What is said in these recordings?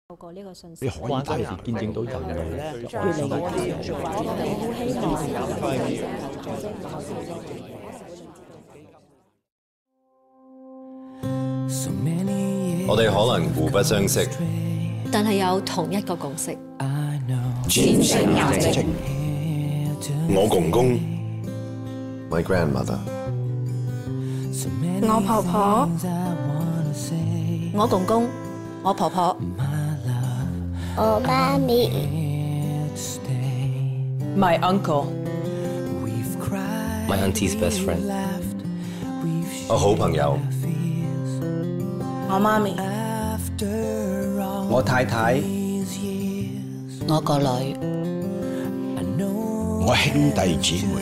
透過呢個信息， 你可以睇見證到人類咧越嚟越我哋可能互不相識， 但係有同一個共識。 戰勝癌症。 我公公 ，my grandmother， 我婆婆， 我公公，我婆婆， 我媽咪 My uncle， My auntie's best friend， 我好朋友， 我媽咪， 我太太， 我個女， 我兄弟姊妹，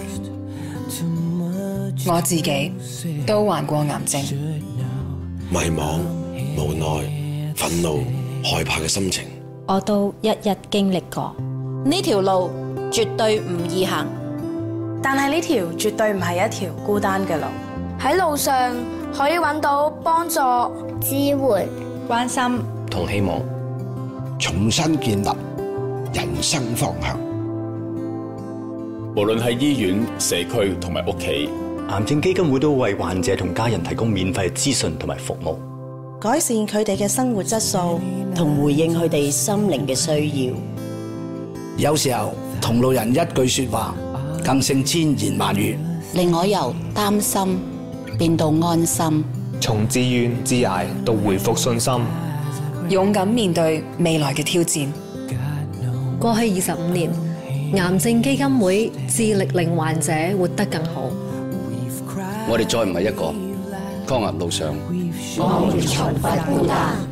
我自己都患過癌症。 迷茫、無奈、憤怒、害怕嘅心情， 我都一一經歷過。呢條路絕對唔易行， 但係呢條絕對唔係一條孤單嘅路。 喺路上可以揾到幫助、支援、 關心同希望， 重新建立人生方向。 無論係醫院、社區同埋屋企， 癌症基金會都為患者同家人提供免費資訊同埋服務， 改善佢哋嘅生活質素，同回應佢哋心靈嘅需要。 有時候同路人一句說話，更勝千言萬語， 令我由擔心變到安心， 從自怨自艾到回復信心， 勇敢面對未來嘅挑戰。 過去25年，癌症基金會致力令患者活得更好。 我哋再唔係一個抗癌路上， 我們從不孤單。